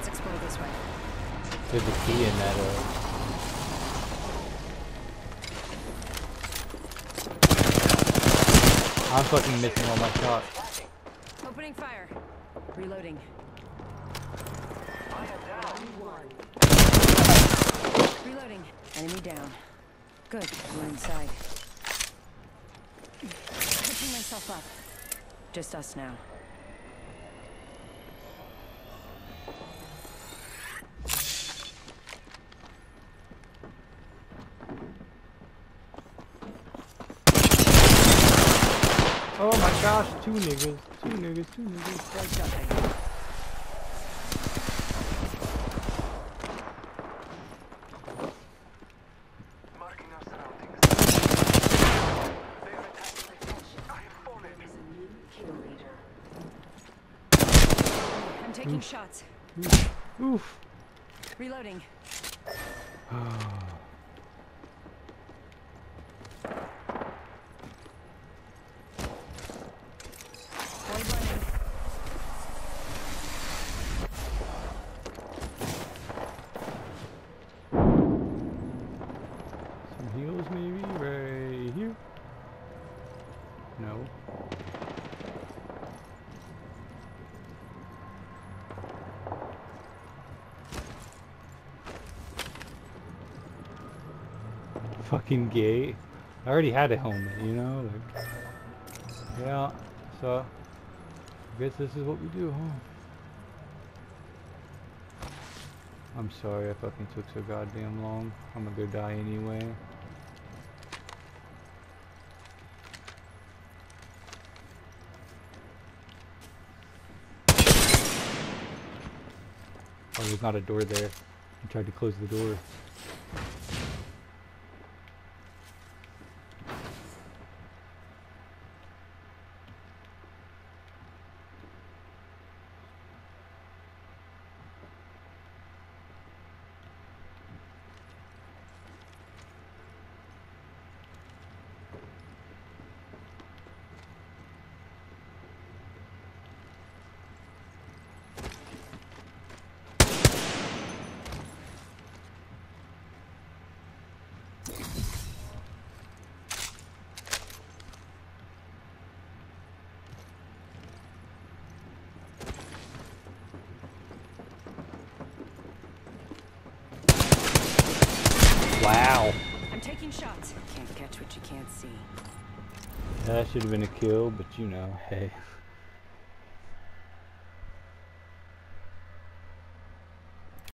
Let's explore this way. There's a key in that. I'm fucking missing all my shots. Opening fire. Reloading. Reloading. Enemy down. Good. We're inside. Picking myself up. Just us now. Oh my gosh, two niggas. Blood jumping. I'm taking shots. Oof. Reloading. Void running. Some heals maybe right here. No. Fucking gay. I already had a helmet, you know? Like, yeah, so I guess this is what we do, huh? I'm sorry I fucking took so goddamn long. I'm gonna go die anyway. Oh, there's not a door there. I tried to close the door. Wow. I'm taking shots. Can't catch what you can't see. That should have been a kill, but you know, hey.